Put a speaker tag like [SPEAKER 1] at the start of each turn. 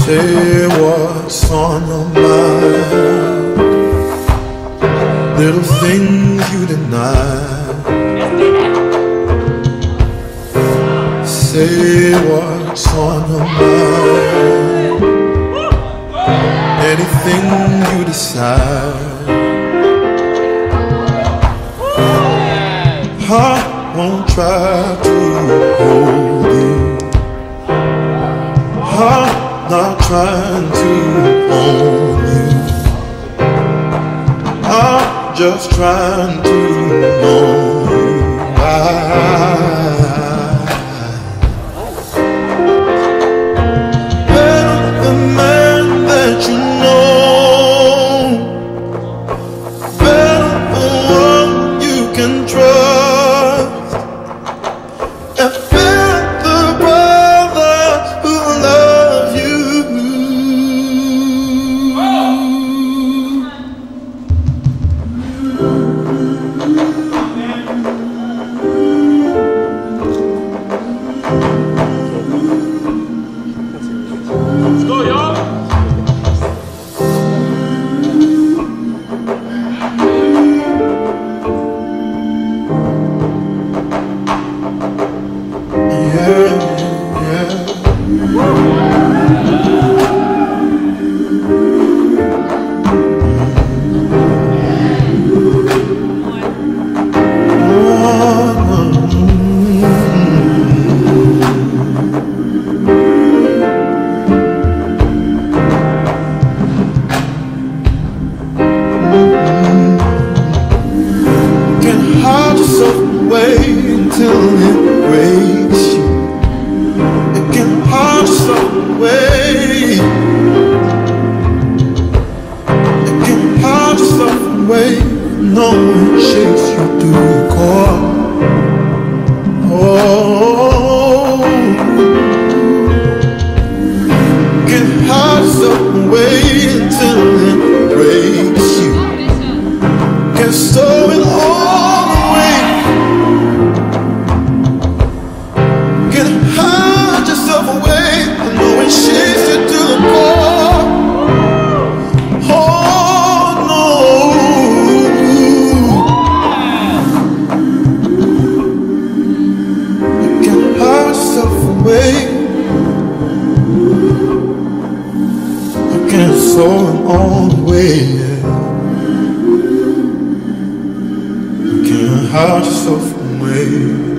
[SPEAKER 1] Say what's on your mind, little things you deny. Say what's on your mind, anything you decide. I won't try to hold you, I'm not trying to own you, I'm just trying to know you. Better the man that you know, better the one you can trust, and better the brother who loves you.
[SPEAKER 2] Let's go, y'all. Hide yourself away until it breaks you. You can hide yourself away. You can hide yourself away. No one shakes you through the core. Oh, you can hide yourself away until it breaks you. You can stow it all. Soaring all the way, you can't hide yourself away.